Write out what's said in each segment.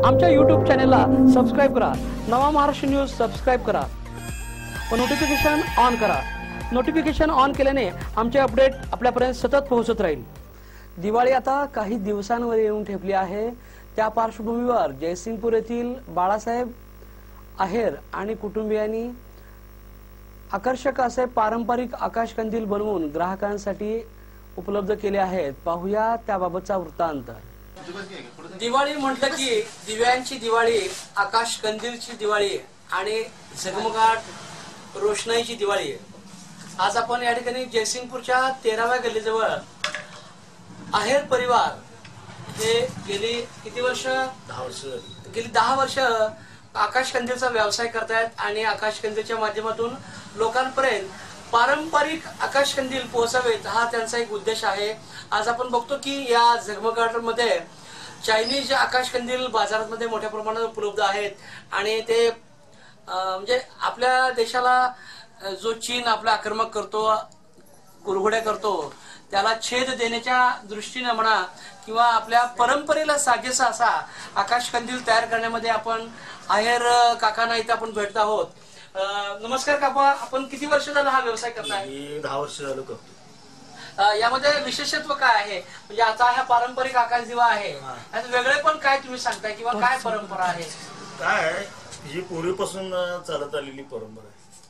आमच्या YouTube चॅनलला subscribe करा. नवा महाराष्ट्र न्यूज सबस्क्राईब करा व नोटिफिकेशन ऑन करा. नोटिफिकेशन ऑन केल्याने आमचे अपडेट आपल्यापर्यंत सतत पोहोचत राहील. दिवाळी आता काही दिवसांवर येऊन ठेपली आहे. त्या पार्श्वभूमीवर जयसिंगपूर येथील बाळासाहेब आहेर आणि कुटुंबियांनी आकर्षक असे पारंपरिक आकाशकंदील बनवून ग्राहकांसाठी उपलब्ध केले आहेत. पाहूया त्याबाबतचा वृत्तांत. दिवाळी म्हटलं की दिव्यांची दिवाळी, आकाशकंदीलची दिवाळी आणि झगमगाट रोषणाईची दिवाळी. आज आपण या ठिकाणी जयसिंगपूरच्या 13व्या गल्लीजवळ आहेर परिवार हे गेली किती वर्ष? 10 वर्ष. गेली 10 वर्ष आकाशकंदीलचा व्यवसाय करतायत आणि आकाशकंदीलच्या माध्यमातून लोकांपर्यंत पारंपरिक आकाशकंदील पोहोचावेत हा त्यांचा एक उद्देश आहे. आज आपण बघतो की या झगमगाटमध्ये चायनीज आकाशकंदील बाजारामध्ये मोठ्या प्रमाणात उपलब्ध आहेत आणि ते म्हणजे आपल्या देशाला जो चीन आपला आक्रमक करतो, कुरघोड्या करतो, त्याला छेद देण्याच्या दृष्टीने म्हणा किंवा आपल्या परंपरेला साजेसा असा आकाशकंदील तयार करण्यामध्ये आपण आहेर काकांना इथे आपण भेटत आहोत. नमस्कार काका, आपण किती वर्ष झालं हा व्यवसाय करताय? 10 वर्ष झालं करतो. यामध्ये विशेषत्व काय आहे? म्हणजे आता हा पारंपरिक आकाश दिवा आहे, वेगळे पण काय तुम्ही सांगताय किंवा काय परंपरा आहे? काय ही पूर्वीपासून चालत आलेली परंपरा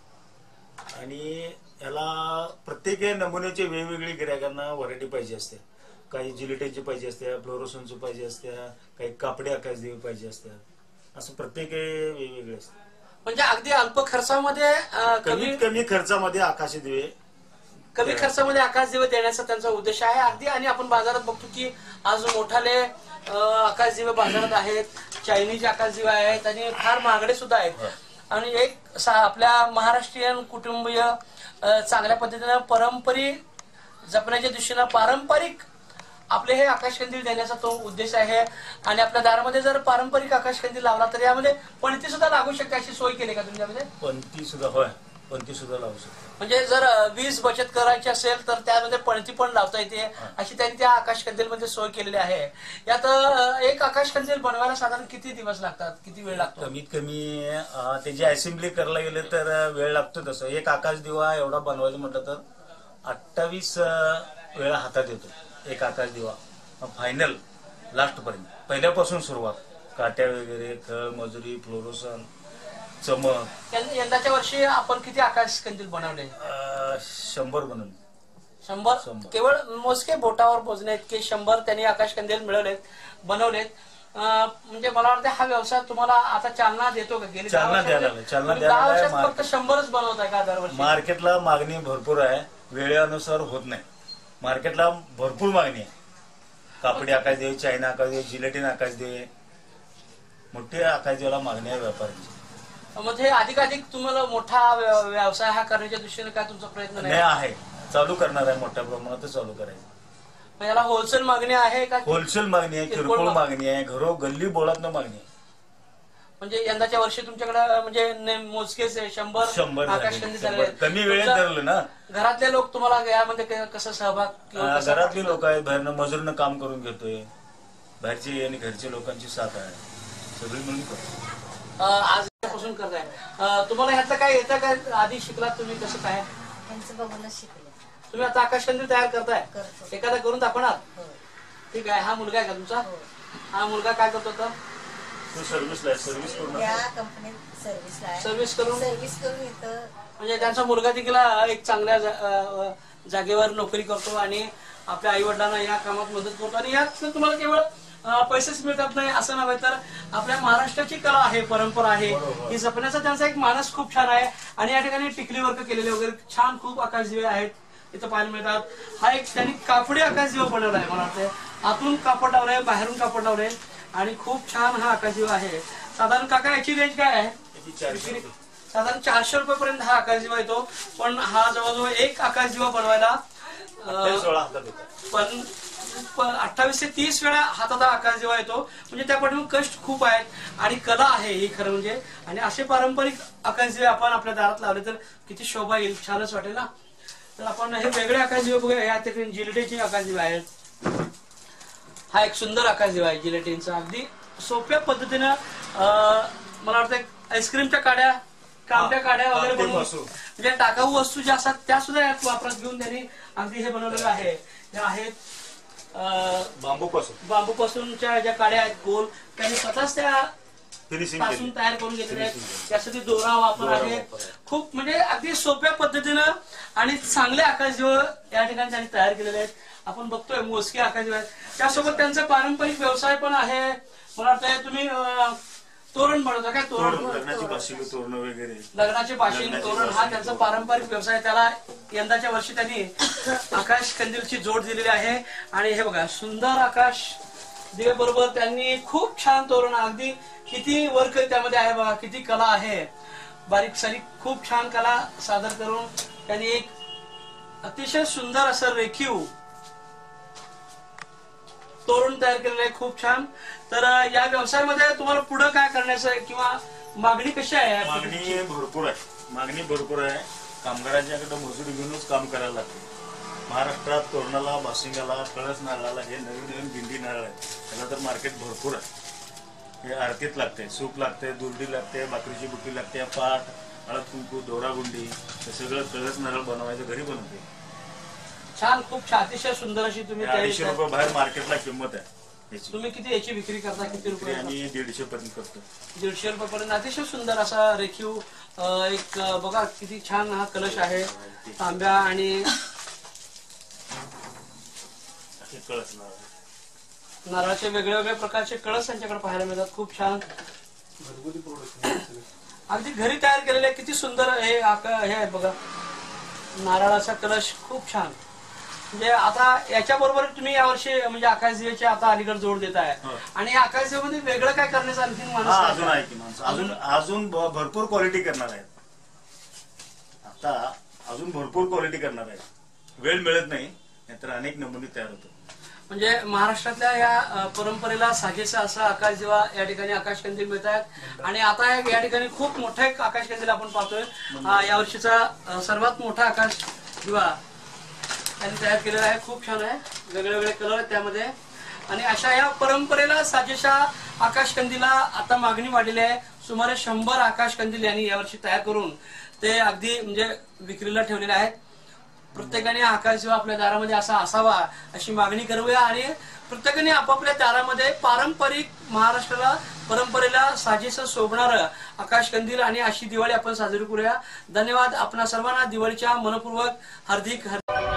आहे आणि याला प्रत्येक नमुन्याचे वेगवेगळे गिरायकांना व्हरायटी पाहिजे असते. काही जिलेटिनची पाहिजे असते, फ्लोरोसनची पाहिजे असते, काही कापडी आकाश दिवे पाहिजे असतात. असं प्रत्येक वेगवेगळे असते. म्हणजे अगदी अल्प खर्चामध्ये कमीत कमी खर्चामध्ये आकाश दिवे, कमी खर्चामध्ये आकाश दिवे देण्याचा त्यांचा उद्देश आहे अगदी. आणि आपण बाजारात बघतो की आज मोठाले आकाश दिवे बाजारात आहेत, चायनीज आकाश दिवे आहेत आणि फार महागडे सुद्धा आहेत. आणि एक आपल्या महाराष्ट्रीयन कुटुंबीय चांगल्या पद्धतीने परंपरा जपण्याच्या दृष्टीने पारंपरिक आपले हे आकाशकंदील देण्याचा तो उद्देश आहे. आणि आपल्या दारामध्ये जर पारंपरिक आकाशकंदील लावला तर यामध्ये पणती सुद्धा लागू शकते, अशी सोय केली का तुमच्यामध्ये? पणती सुद्धा, होय, पणती सुद्धा लावू शकतो. म्हणजे जर वीज बचत करायची असेल तर त्यामध्ये पणती पण लावता येते, अशी त्यांनी त्या आकाशकंदील मध्ये सोय केलेली आहे. यात एक आकाशकंदील बनवायला साधारण किती दिवस लागतात, किती वेळ लागतो? कमीत कमी त्याची असेंब्ली करायला गेले तर वेळ लागतो. तसं एक आकाश दिवा एवढा बनवायचं म्हटलं तर 28 वेळा हातात येतो एक आकाश दिवा. फायनल लास्ट पर्यंत पहिल्यापासून सुरुवात, काट्या वगैरे, खळ, मजुरी, फ्लोरोसन, चमक. यंदाच्या वर्षी आपण किती आकाशकंदील बनवले? 100 बनवले. 100? केवळ मोजके बोटावर मोजणे इतके 100 त्यांनी आकाशकंदील बनवलेत. म्हणजे मला वाटतं हा व्यवसाय तुम्हाला आता चालना देतो का? गेली चालना द्यायला 10 वर्षात फक्त 100च बनवताय का दरवर्षी? मार्केटला मागणी भरपूर आहे, वेळेनुसार होत नाही. मार्केटला भरपूर मागणी आहे. कापडी आकाश देवे, चायना आकाश देवे, जिलेटिन आकाश देवे, मोठे आकाश देवाला मागणी आहे व्यापाऱ्यांची. म्हणजे अधिकाधिक तुम्हाला मोठा व्यवसाय हा करण्याच्या दृष्टीने काय तुमचा प्रयत्न नाही? आहे, चालू करणार आहे, मोठ्या प्रमाणात चालू करायचं. याला होलसेल मागणी आहे का? होलसेल मागणी आहे, किरकोळ मागणी आहे, घरो गल्ली बोळातनं मागणी आहे. म्हणजे यंदाच्या वर्षी तुमच्याकडे म्हणजे मोजकेच 100 आकाशकंदील झाले. कमी वेळेत धरलं ना. घरातले लोक तुम्हाला यामध्ये कसं सहभाग? घरातली लोक आहेत, बाहेरनं मजुरीनं काम करून घेतोय, बाहेरची आणि घरच्या लोकांची साथ आहे, सगळी मिळून करतो. आजपासून करताय. तुम्हाला ह्यातलं काय येतं काय? आधी शिकलात तुम्ही कसं काय? बघूनच शिकले. तुम्ही आता आकाशकंदील तयार करताय? एखादा करून दाखवणार? ठीक आहे. हा मुलगा आहे का तुमचा? हा मुलगा काय करतो तर? सर्व्हिस करून सर्व्हिस करून इथं म्हणजे त्यांचा मुलगा देखील एक चांगल्या जागेवर नोकरी करतो आणि आपल्या आई वडिलांना या कामात मदत करतो. आणि यात तुम्हाला केवळ पैसेच मिळतात नाही असं नव्हे तर आपल्या महाराष्ट्राची कला आहे, परंपरा आहे, ही जपण्याचा त्यांचा एक मानस खूप छान आहे. आणि या ठिकाणी टिकली वर्क केलेले वगैरे छान खूप आकाश दिवे आहेत इथं पाहायला मिळतात. हा एक त्यांनी कापडी आकाश दिवा बनवला आहे. मला वाटतं आतून कापड लावलंय, बाहेरून कापड लावलंय आणि खूप छान हा आकाश दिवा आहे. साधारण काका याची रेंज काय आहे? साधारण 400 रुपयापर्यंत हा आकाश दिवा येतो. पण हा जवळजवळ एक आकाश दिवा बनवायला 28 ते 30 वेळा हातात आकाश दिवा येतो. म्हणजे त्या पाठीमागे कष्ट खूप आहेत आणि कला आहे ही खरं म्हणजे. आणि असे पारंपरिक आकाश दिवे आपण आपल्या दारात लावले तर किती शोभा येईल, छानच वाटेल ना. तर आपण हे वेगळे आकाश दिवे बघूया. या ठिकाणी जिलेटिनचे आकाश दिवे आहेत. हा एक सुंदर आकाश दिवा आहे जिलेटिनचा, अगदी सोप्या पद्धतीनं मला वाटतं आईस्क्रीमच्या काड्या, कांब्या काड्या वगैरे बनवून म्हणजे टाकाऊ वस्तू ज्या असतात त्या सुद्धा यात वापरात घेऊन त्यांनी अगदी हे बनवलेलं आहे. त्या आहेत बांबूपासूनच्या ज्या काड्या आहेत गोल, त्यांनी स्वतःच त्या पासून तयार करून घेतलेल्या आहेत. त्यासाठी दोरा वापर आहे. खूप म्हणजे अगदी सोप्या पद्धतीनं आणि चांगले आकाश दिवे या ठिकाणी त्यांनी तयार केलेले आहेत. आपण बघतोय मोजके आकाश दिवे आहेत. त्यासोबत त्यांचा पारंपरिक व्यवसाय पण आहे. मला वाटतं तुम्ही तोरण बनवता काय? तोरण, लग्नाची बाशिंग तोरण वगैरे, लग्नाचे बाशिंग तोरण हा त्यांचा पारंपरिक व्यवसाय. त्याला यंदाच्या वर्षी त्यांनी आकाश कंदीलची जोड दिलेली आहे. आणि हे बघा सुंदर आकाश दिवे बरोबर त्यांनी खूप छान तोरण, अगदी किती वर्क त्यामध्ये आहे बघा, किती कला आहे, बारीक सारीक खूप छान कला सादर करून त्यांनी एक अतिशय सुंदर असं रेखीव तोरण तयार केलेलं आहे. खूप छान. तर या व्यवसायामध्ये तुम्हाला पुढे काय करायचं आहे किंवा मागणी कशी आहे? मागणी भरपूर आहे. मागणी भरपूर आहे. कामगारांच्याकडे मजुरी घेऊनच काम करायला लागते. महाराष्ट्रात तोरणाला, बाशिंगाला, कळस नारळाला हे नवीन नवीन भिंडी नारळ आहे. त्याला तर मार्केट भरपूर आहे. हे आरतीत लागते, सूप लागते, दुर्डी लागते, भाकरीची बुट्टी लागते, पाट, हळद कुंकू, दोरा गुंडी, हे सगळं कळस नारळ बनवायचं घरी बनवते. छान, खूप छान, अतिशय सुंदर अशी तुम्ही 250 रुपये बाहेर मार्केटला किंमत आहे. तुम्ही किती याची विक्री करता? किती रुपये? आम्ही 150 पर्यंत करतो. 150 रुपयापर्यंत. अतिशय सुंदर असा रेखीव एक बघा किती छान हा कलश आहे. तांब्या आणि कळस नारळाचे वेगळे वेगळे प्रकारचे कळस त्यांच्याकडे पाहायला मिळतात. खूप छान अगदी घरी तयार केलेले किती सुंदर हे आहे बघा, नारळाचा कलश. खूप छान. म्हणजे आता याच्या बरोबर तुम्ही यावर्षी म्हणजे आकाश दिव्याची आता अलीकडे जोड देत आहे. आणि आकाश दिव्यामध्ये वेगळं काय करण्याचं आणखी अजून आहे की माणसं अजून भरपूर क्वालिटी करणार आहेत. आता अजून भरपूर क्वालिटी करणार आहेत. वेळ मिळत नाही, नाहीतर अनेक नमुने तयार होतात. म्हणजे महाराष्ट्रातल्या या परंपरेला साजेसा असा आकाश दिवा या ठिकाणी आकाश कंदील मिळत आहेत. आणि आता या ठिकाणी खूप मोठा एक आकाश कंदील आपण पाहतोय. यावर्षीचा सर्वात मोठा आकाश दिवा त्यांनी तयार केलेला आहे. खूप छान आहे, वेगळे वेगळे कलर आहेत त्यामध्ये. आणि अशा या परंपरेला साजेशा आकाश कंदीला आता मागणी वाढलेली आहे. सुमारे 100 आकाश कंदील यांनी यावर्षी तयार करून ते अगदी म्हणजे विक्रीला ठेवलेले आहेत. प्रत्येकाने आकाश दिवा आपल्या दारामध्ये असा असावा अशी मागणी करूया. आणि प्रत्येकाने आपापल्या दारामध्ये पारंपरिक महाराष्ट्राला परंपरेला साजेसं शोभणारं आकाश कंदील आणि अशी दिवाळी आपण साजरी करूया. धन्यवाद. आपणा सर्वांना दिवाळीच्या मनपूर्वक हार्दिक